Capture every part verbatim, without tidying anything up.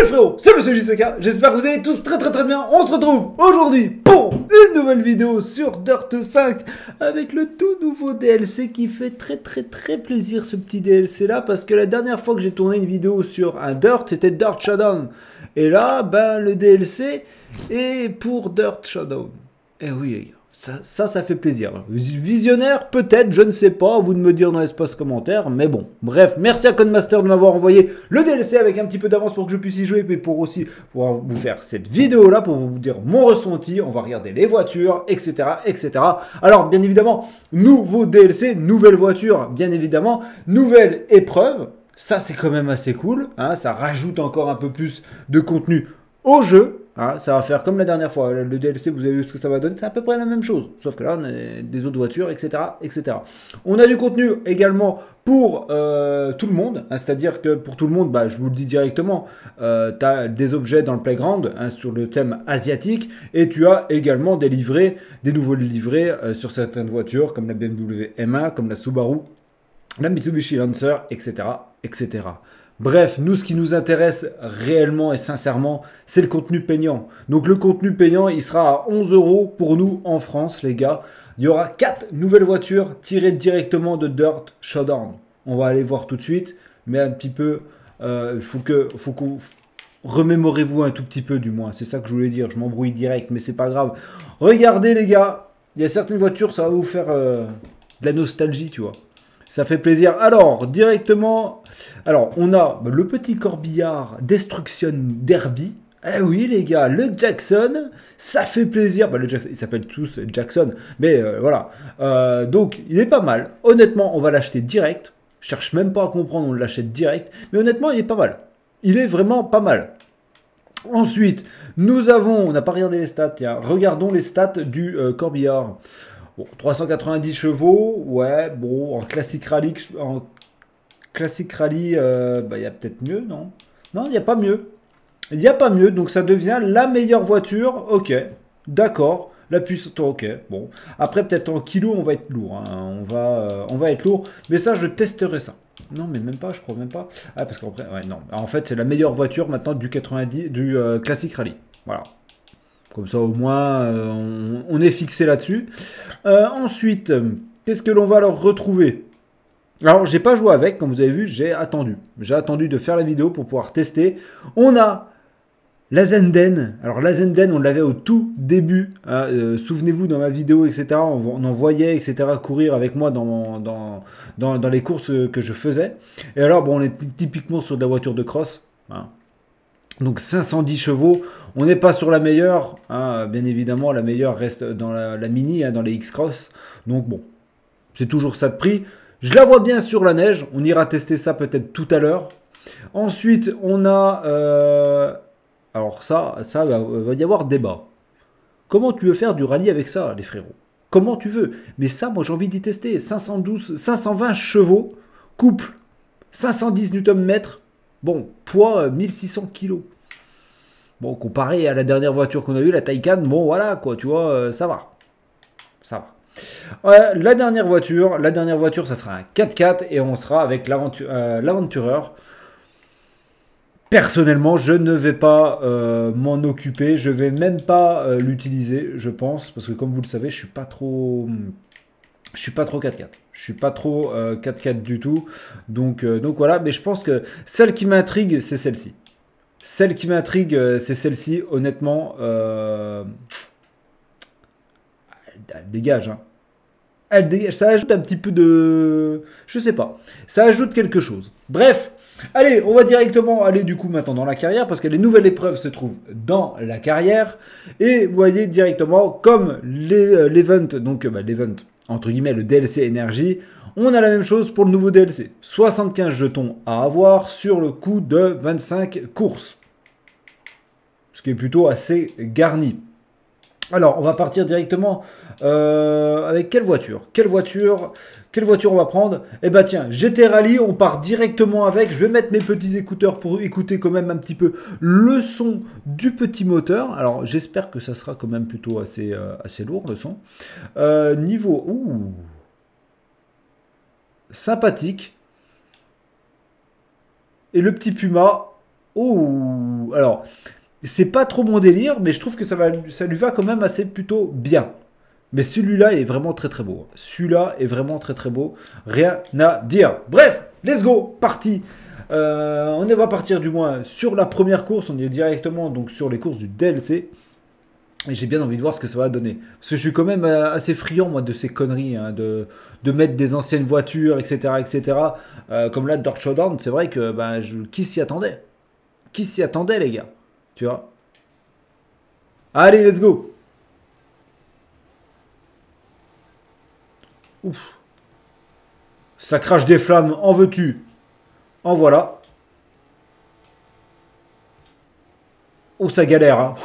Salut frérot, c'est Monsieur J C K, j'espère que vous allez tous très très très bien. On se retrouve aujourd'hui pour une nouvelle vidéo sur Dirt cinq avec le tout nouveau D L C qui fait très très très plaisir, ce petit D L C là, parce que la dernière fois que j'ai tourné une vidéo sur un Dirt, c'était Dirt Showdown. Et là, ben le D L C est pour Dirt Showdown. Et oui les gars. Ça, ça, ça fait plaisir. Visionnaire, peut-être, je ne sais pas, à vous de me dire dans l'espace commentaire, mais bon. Bref, merci à Codemaster de m'avoir envoyé le D L C avec un petit peu d'avance pour que je puisse y jouer, et pour aussi pouvoir vous faire cette vidéo-là, pour vous dire mon ressenti. On va regarder les voitures, et cetera, et cetera. Alors, bien évidemment, nouveau D L C, nouvelle voiture, bien évidemment, nouvelle épreuve. Ça, c'est quand même assez cool, hein, ça rajoute encore un peu plus de contenu au jeu. Hein, ça va faire comme la dernière fois, le D L C, vous avez vu ce que ça va donner, c'est à peu près la même chose, sauf que là on a des autres voitures, et cetera, et cetera. On a du contenu également pour euh, tout le monde, hein, c'est-à-dire que pour tout le monde, bah, je vous le dis directement, euh, tu as des objets dans le playground, hein, sur le thème asiatique, et tu as également des livrets, des nouveaux livrets euh, sur certaines voitures, comme la B M W M un, comme la Subaru, la Mitsubishi Lancer, et cetera, et cetera. Bref, nous, ce qui nous intéresse réellement et sincèrement, c'est le contenu payant. Donc, le contenu payant, il sera à onze euros pour nous en France, les gars. Il y aura quatre nouvelles voitures tirées directement de Dirt Showdown. On va aller voir tout de suite, mais un petit peu, il euh, faut que, faut qu'on remémorez-vous un tout petit peu, du moins. C'est ça que je voulais dire. Je m'embrouille direct, mais c'est pas grave. Regardez, les gars, il y a certaines voitures, ça va vous faire euh, de la nostalgie, tu vois. Ça fait plaisir. Alors, directement, alors on a le petit corbillard Destruction Derby. Eh oui, les gars, le Jackson, ça fait plaisir. Bah, le Jackson, ils s'appellent tous Jackson, mais euh, voilà. Euh, donc, il est pas mal. Honnêtement, on va l'acheter direct. Je cherche même pas à comprendre, on l'achète direct. Mais honnêtement, il est pas mal. Il est vraiment pas mal. Ensuite, nous avons, on n'a pas regardé les stats, tiens, regardons les stats du euh, corbillard. Bon, trois cent quatre-vingt-dix chevaux, ouais, bon, en classique rallye, en classique rallye, euh, bah, il y a peut-être mieux, non? Non, il n'y a pas mieux. Il n'y a pas mieux, donc ça devient la meilleure voiture, ok, d'accord, la puissance, ok, bon. Après, peut-être en kilos, on va être lourd, hein. on, va, euh, on va être lourd, mais ça, je testerai ça. Non, mais même pas, je crois même pas. Ah, parce qu'après, ouais, non, en fait, c'est la meilleure voiture maintenant du quatre-vingt-dix, du euh, classique rallye, voilà. Comme ça, au moins, euh, on, on est fixé là-dessus. Euh, ensuite, qu'est-ce que l'on va leur retrouver? Alors, j'ai pas joué avec, comme vous avez vu, j'ai attendu. J'ai attendu de faire la vidéo pour pouvoir tester. On a la Zenden. Alors, la Zenden, on l'avait au tout début. Hein, euh, Souvenez-vous, dans ma vidéo, et cetera, on, on en voyait, et cetera, courir avec moi dans, dans, dans, dans les courses que je faisais. Et alors, bon, on est typiquement sur de la voiture de cross. Hein. Donc cinq cent dix chevaux, on n'est pas sur la meilleure, hein, bien évidemment la meilleure reste dans la, la Mini, hein, dans les X-Cross, donc bon, c'est toujours ça de prix. Je la vois bien sur la neige, on ira tester ça peut-être tout à l'heure. Ensuite on a, euh, alors ça, ça va, va y avoir débat. Comment tu veux faire du rallye avec ça les frérots? Comment tu veux? Mais ça moi j'ai envie d'y tester, cinq cent douze, cinq cent vingt chevaux, couple, cinq cent dix newton-mètres. Bon, poids mille six cents kilos. Bon, comparé à la dernière voiture qu'on a eue, la Taycan, bon voilà quoi, tu vois, euh, ça va. Ça va. Ouais, la dernière voiture, la dernière voiture, ça sera un quatre-quatre et on sera avec l'Aventureur. Euh, Personnellement, je ne vais pas euh, m'en occuper, je vais même pas euh, l'utiliser, je pense, parce que comme vous le savez, je suis pas trop... Je suis pas trop quatre-quatre. Je suis pas trop euh, quatre-quatre du tout. Donc, euh, donc voilà. Mais je pense que celle qui m'intrigue, c'est celle-ci. Celle qui m'intrigue, euh, c'est celle-ci. Honnêtement, euh... elle dégage. Hein. Elle dégage. Ça ajoute un petit peu de... Je sais pas. Ça ajoute quelque chose. Bref. Allez, on va directement aller du coup maintenant dans la carrière. Parce que les nouvelles épreuves se trouvent dans la carrière. Et vous voyez directement comme l'event. Donc bah, l'event... entre guillemets, le D L C énergie, on a la même chose pour le nouveau D L C. soixante-quinze jetons à avoir sur le coup de vingt-cinq courses. Ce qui est plutôt assez garni. Alors, on va partir directement euh, avec quelle voiture Quelle voiture Quelle voiture on va prendre? Eh ben tiens, G T Rally, on part directement avec. Je vais mettre mes petits écouteurs pour écouter quand même un petit peu le son du petit moteur. Alors, j'espère que ça sera quand même plutôt assez, euh, assez lourd, le son. Euh, niveau... Ouh, sympathique. Et le petit Puma... Oh, Alors, c'est pas trop mon délire, mais je trouve que ça, va, ça lui va quand même assez plutôt bien. Mais celui-là est vraiment très très beau. Celui-là est vraiment très très beau. Rien à dire. Bref, let's go, parti. Euh, on va partir du moins sur la première course. On est directement donc sur les courses du D L C. Et j'ai bien envie de voir ce que ça va donner. Parce que je suis quand même assez friand, moi, de ces conneries, hein, de, de mettre des anciennes voitures, et cetera, et cetera. Euh, comme là, Dirt Showdown, c'est vrai que ben, je, qui s'y attendait? Qui s'y attendait, les gars? Tu vois? Allez, let's go! Ouf. Ça crache des flammes, en veux-tu? En voilà. Oh, ça galère, hein.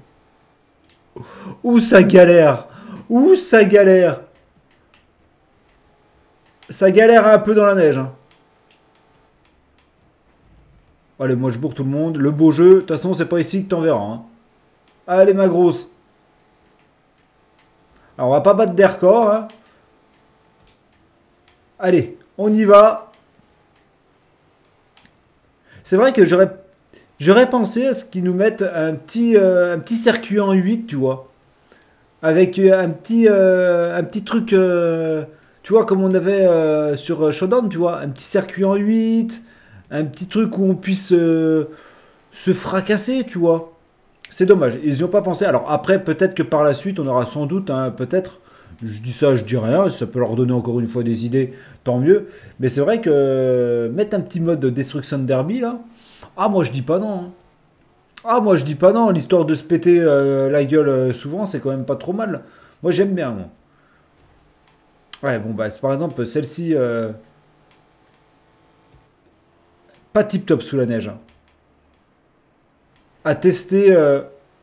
Ouh, ça galère. Ouh, ça galère. Ça galère un peu dans la neige. Hein. Allez, moi je bourre tout le monde. Le beau jeu, de toute façon, c'est pas ici que t'en verras. Hein. Allez, ma grosse. Alors, on va pas battre des records. Hein. Allez, on y va. C'est vrai que j'aurais j'aurais pensé à ce qu'ils nous mettent un petit, euh, un petit circuit en huit, tu vois. Avec un petit, euh, un petit truc, euh, tu vois, comme on avait euh, sur Showdown, tu vois, un petit circuit en huit, un petit truc où on puisse euh, se fracasser, tu vois. C'est dommage, ils n'y ont pas pensé. Alors après, peut-être que par la suite, on aura sans doute, hein, peut-être, je dis ça, je dis rien, ça peut leur donner encore une fois des idées, tant mieux. Mais c'est vrai que mettre un petit mode de Destruction Derby, là, ah, moi je dis pas non. Hein. Ah, moi je dis pas non, l'histoire de se péter euh, la gueule euh, souvent, c'est quand même pas trop mal. Moi j'aime bien, moi. Ouais, bon, bah, par exemple, celle-ci, euh, pas tip top sous la neige. Hein. À tester, euh,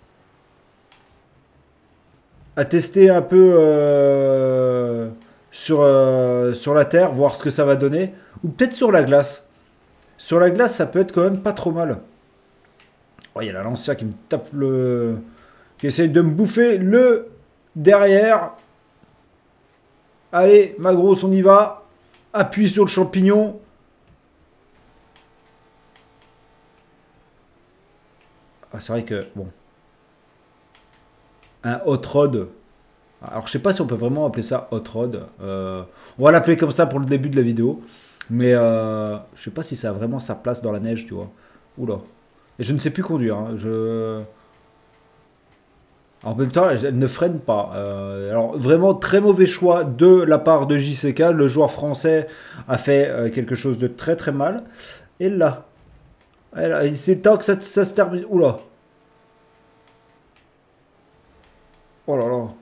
à tester un peu euh, sur, euh, sur la terre, voir ce que ça va donner. Ou peut-être sur la glace. Sur la glace, ça peut être quand même pas trop mal. Oh, il y a la Lancia qui me tape le... qui essaye de me bouffer le derrière. Allez, ma grosse, on y va. Appuie sur le champignon. Ah, c'est vrai que, bon. Un hot rod. Alors, je sais pas si on peut vraiment appeler ça hot rod. Euh, on va l'appeler comme ça pour le début de la vidéo. Mais euh, je sais pas si ça a vraiment sa place dans la neige, tu vois. Oula. Et je ne sais plus conduire. Hein. Je... En même temps, elle ne freine pas. Euh, alors, vraiment, très mauvais choix de la part de J C K. Le joueur français a fait euh, quelque chose de très très mal. Et là, c'est le temps que ça, ça se termine. Oula. Oh là là.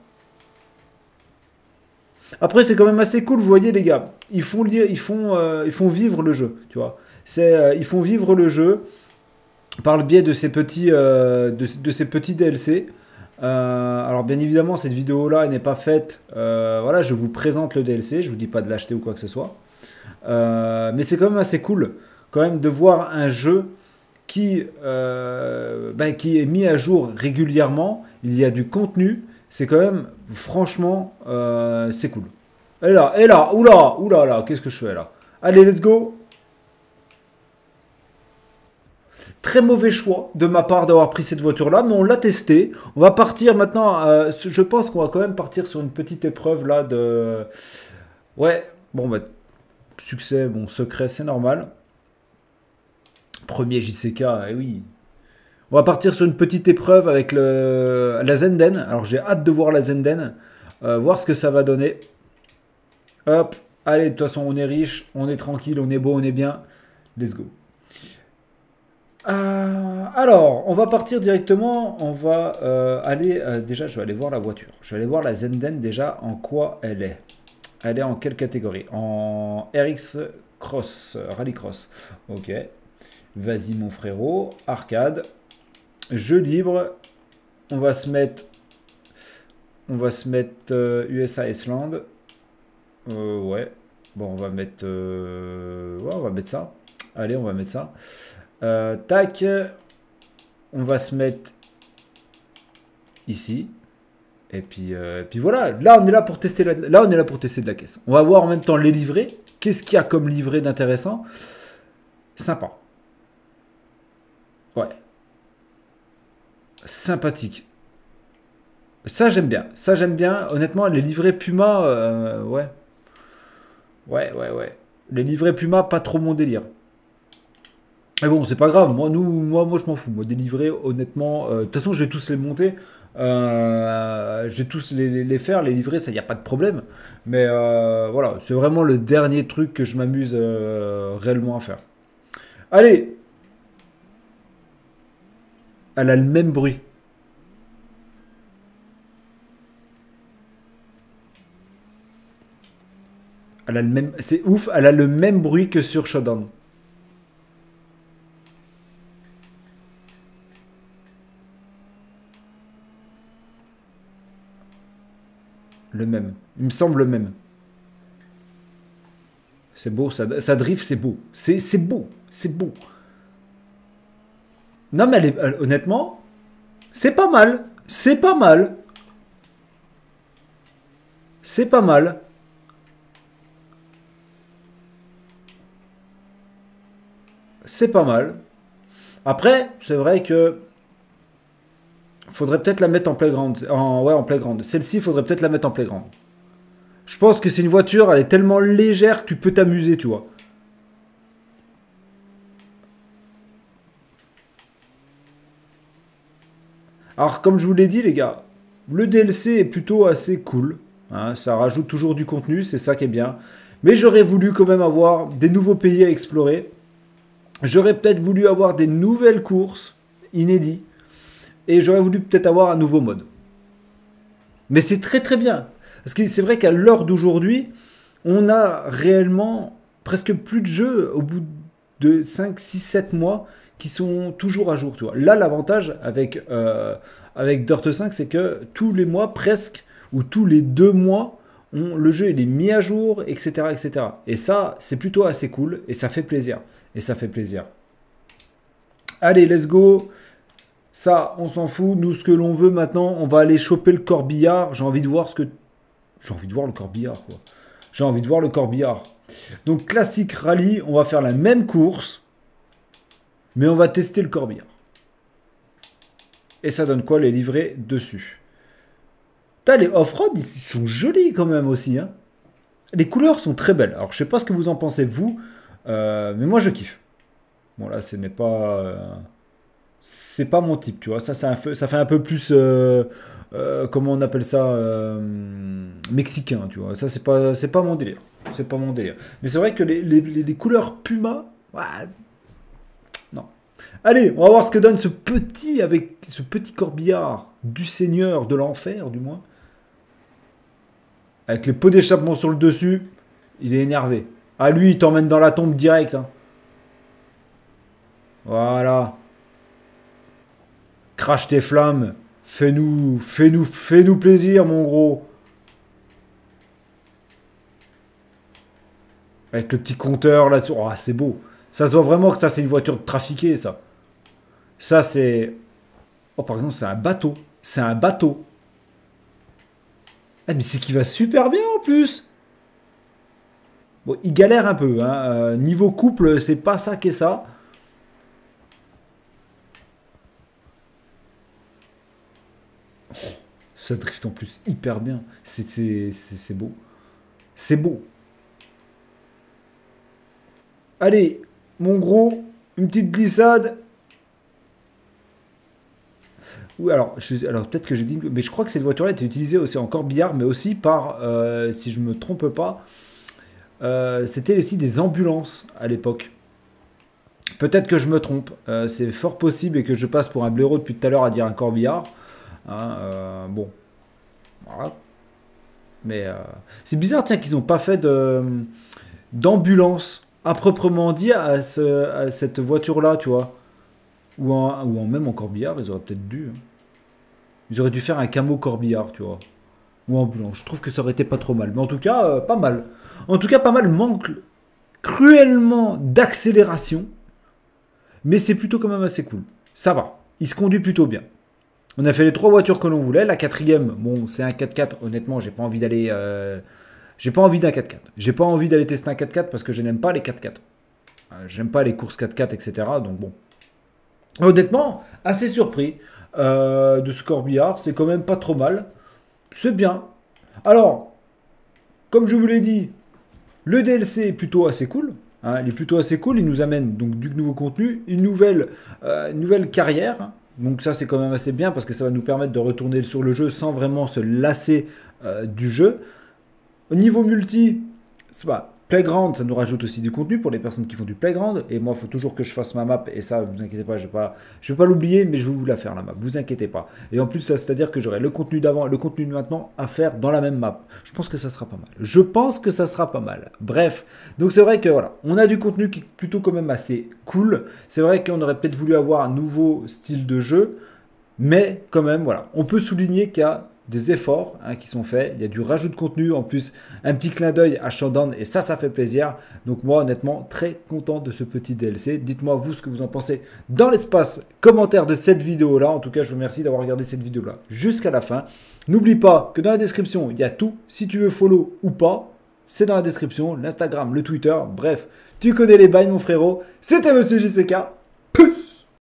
Après, c'est quand même assez cool, vous voyez, les gars. Ils font, ils font, euh, ils font vivre le jeu, tu vois. C'est, euh, ils font vivre le jeu par le biais de ces petits, euh, de, de ces petits D L C. Euh, alors bien évidemment cette vidéo là n'est pas faite, euh, voilà, je vous présente le D L C, je vous dis pas de l'acheter ou quoi que ce soit, euh, mais c'est quand même assez cool quand même de voir un jeu qui, euh, ben, qui est mis à jour régulièrement, il y a du contenu, c'est quand même franchement euh, c'est cool. Et là, et là, oula, oula là, qu'est-ce que je fais là? Allez, let's go. Très mauvais choix de ma part d'avoir pris cette voiture-là, mais on l'a testé. On va partir maintenant, euh, je pense qu'on va quand même partir sur une petite épreuve là de... Ouais, bon bah, succès, bon, secret, c'est normal. Premier J C K, eh oui. On va partir sur une petite épreuve avec le, la Zenden. Alors j'ai hâte de voir la Zenden, euh, voir ce que ça va donner. Hop, allez, de toute façon on est riche, on est tranquille, on est beau, on est bien. Let's go. Euh, alors, on va partir directement, on va euh, aller, euh, déjà je vais aller voir la voiture, je vais aller voir la Zenden déjà en quoi elle est. Elle est en quelle catégorie? En R X Cross, Rallycross. Ok, vas-y mon frérot, arcade, jeu libre, on va se mettre, on va se mettre euh, U S A Iceland, euh, ouais, bon on va mettre, euh, ouais, on va mettre ça, allez on va mettre ça. Euh, tac, on va se mettre ici et puis, euh, et puis voilà, là on est là pour tester la, là on est là pour tester de la caisse. On va voir en même temps les livrets, qu'est-ce qu'il y a comme livret d'intéressant. Sympa. Ouais. sympathique. Ça, j'aime bien. Ça, j'aime bien. Honnêtement, les livrets Puma, euh, ouais. Ouais, ouais, ouais. Les livrets Puma, pas trop mon délire. Mais bon, c'est pas grave. Moi, nous, moi, moi, je m'en fous. Moi, des livrets, honnêtement, euh, de toute façon, je vais tous les monter. Euh, je vais tous les, les- les faire. Les livrets, ça, y a pas de problème. Mais euh, voilà, c'est vraiment le dernier truc que je m'amuse euh, réellement à faire. Allez, elle a le même bruit. Elle a le même. C'est ouf, elle a le même bruit que sur Shodan. Le même. Il me semble le même. C'est beau, ça, ça drift, c'est beau. C'est c'est beau, c'est beau. Non, mais elle est- elle- honnêtement, c'est pas mal. C'est pas mal. C'est pas mal. C'est pas mal. Après, c'est vrai que faudrait peut-être la mettre en playground. En, ouais, en playground. Celle-ci, faudrait peut-être la mettre en playground. Je pense que c'est une voiture, elle est tellement légère que tu peux t'amuser, tu vois. Alors, comme je vous l'ai dit, les gars, le D L C est plutôt assez cool. Hein, ça rajoute toujours du contenu, c'est ça qui est bien. Mais j'aurais voulu quand même avoir des nouveaux pays à explorer. J'aurais peut-être voulu avoir des nouvelles courses inédites. Et j'aurais voulu peut-être avoir un nouveau mode. Mais c'est très très bien. Parce que c'est vrai qu'à l'heure d'aujourd'hui, on a réellement presque plus de jeux au bout de cinq, six, sept mois qui sont toujours à jour. Tu vois. Là, l'avantage avec, euh, avec Dirt cinq, c'est que tous les mois, presque, ou tous les deux mois, on- le jeu il est mis à jour, et cetera, et cetera. Et ça, c'est plutôt assez cool, et ça fait plaisir. Et ça fait plaisir. Allez, let's go. Ça, on s'en fout. Nous, ce que l'on veut maintenant, on va aller choper le corbillard. J'ai envie de voir ce que... J'ai envie de voir le corbillard, quoi. J'ai envie de voir le corbillard. Donc, classique rallye, on va faire la même course, mais on va tester le corbillard. Et ça donne quoi, les livrets dessus? Putain, les off-road, ils sont jolis quand même aussi, hein. Les couleurs sont très belles. Alors, je sais pas ce que vous en pensez, vous, euh, mais moi, je kiffe. Bon, là, ce n'est pas... euh, c'est pas mon type, tu vois. Ça, ça, fait, ça fait un peu plus, euh, euh, comment on appelle ça, euh, mexicain, tu vois. Ça, c'est pas, c'est pas mon délire. C'est pas mon délire. Mais c'est vrai que les, les- les- les couleurs Puma, ouais, non. Allez, on va voir ce que donne ce petit, avec ce petit corbillard du Seigneur de l'enfer, du moins. Avec les pots d'échappement sur le dessus, il est énervé. Ah, lui, il t'emmène dans la tombe direct, hein. Voilà. Crache tes flammes. Fais-nous, fais-nous, fais-nous plaisir, mon gros. Avec le petit compteur là-dessus. Oh, c'est beau. Ça se voit vraiment que ça, c'est une voiture de trafiquée, ça. Ça, c'est... Oh, par exemple, c'est un bateau. C'est un bateau. Ah, mais c'est qui va super bien, en plus. Bon, il galère un peu, hein. Euh, niveau couple, c'est pas ça qu'est ça. Ça drift en plus hyper bien. C'est c'est- c'est- c'est beau. C'est beau. Allez, mon gros, une petite glissade. Oui, alors, je- alors peut-être que j'ai dit, mais je crois que cette voiture-là était utilisée aussi en corbillard, mais aussi par, euh, si je me trompe pas, euh, c'était aussi des ambulances à l'époque. Peut-être que je me trompe, euh, c'est fort possible et que je passe pour un blaireau depuis tout à l'heure à dire un corbillard. Hein, euh, bon, voilà. Mais euh, c'est bizarre, tiens, qu'ils n'ont pas fait de d'ambulance à proprement dit à, ce- à cette voiture-là, tu vois. Ou en, ou en même en corbillard, ils auraient peut-être dû. Hein. Ils auraient dû faire un camo corbillard, tu vois. Ou en blanc. Je trouve que ça aurait été pas trop mal. Mais en tout cas, euh, pas mal. En tout cas, pas mal manque cruellement d'accélération. Mais c'est plutôt quand même assez cool. Ça va. Il se conduit plutôt bien. On a fait les trois voitures que l'on voulait. La quatrième, bon, c'est un quatre-quatre. Honnêtement, j'ai pas envie d'aller... euh, j'ai pas envie d'un quatre-quatre. J'ai pas envie d'aller tester un quatre-quatre parce que je n'aime pas les quatre-quatre. Euh, J'aime pas les courses quatre-quatre, et cetera. Donc bon. Honnêtement, assez surpris euh, de ce corbillard. C'est quand même pas trop mal. C'est bien. Alors, comme je vous l'ai dit, le D L C est plutôt assez cool. Hein, il est plutôt assez cool. Il nous amène donc du nouveau contenu, une nouvelle, euh, une nouvelle carrière. Donc ça, c'est quand même assez bien parce que ça va nous permettre de retourner sur le jeu sans vraiment se lasser euh, du jeu. Au niveau multi, c'est pas Playground, ça nous rajoute aussi du contenu pour les personnes qui font du Playground. Et moi, il faut toujours que je fasse ma map. Et ça, vous inquiétez pas, je ne vais pas, je vais pas l'oublier, mais je vais vous la faire, la map. Vous inquiétez pas. Et en plus, ça, c'est-à-dire que j'aurai le contenu d'avant et le contenu de maintenant à faire dans la même map. Je pense que ça sera pas mal. Je pense que ça sera pas mal. Bref. Donc, c'est vrai que voilà, on a du contenu qui est plutôt quand même assez cool. C'est vrai qu'on aurait peut-être voulu avoir un nouveau style de jeu. Mais quand même, voilà, on peut souligner qu'il y a des efforts hein, qui sont faits. Il y a du rajout de contenu, en plus un petit clin d'œil à Shodan et ça, ça fait plaisir. Donc moi, honnêtement, très content de ce petit D L C. Dites-moi vous ce que vous en pensez dans l'espace commentaire de cette vidéo-là. En tout cas, je vous remercie d'avoir regardé cette vidéo-là jusqu'à la fin. N'oublie pas que dans la description, il y a tout. Si tu veux follow ou pas, c'est dans la description. L'Instagram, le Twitter, bref, tu connais les bails mon frérot. C'était Monsieur J C K.